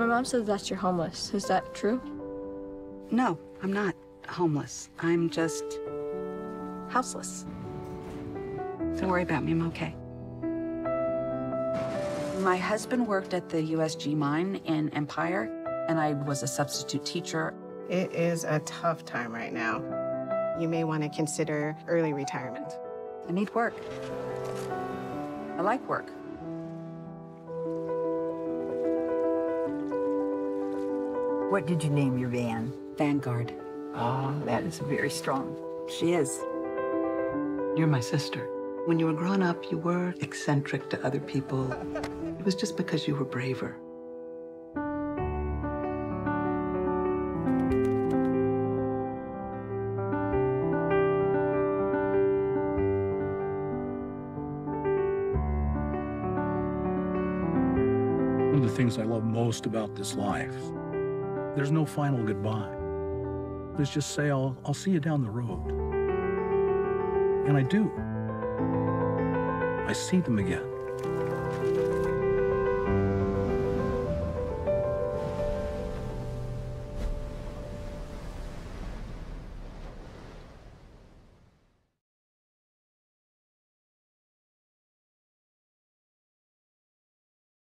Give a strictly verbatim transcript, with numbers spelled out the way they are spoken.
mom says that you're homeless. Is that true? No, I'm not homeless. I'm just houseless. Don't worry about me, I'm okay. My husband worked at the U S G mine in Empire, and I was a substitute teacher. It is a tough time right now. You may want to consider early retirement. I need work. I like work. What did you name your van? Vanguard. Oh, that is very strong. She is. You're my sister. When you were growing up, you were eccentric to other people. It was just because you were braver. One of the things I love most about this life, there's no final goodbye. There's just say, I'll, I'll see you down the road. And I do. I see them again.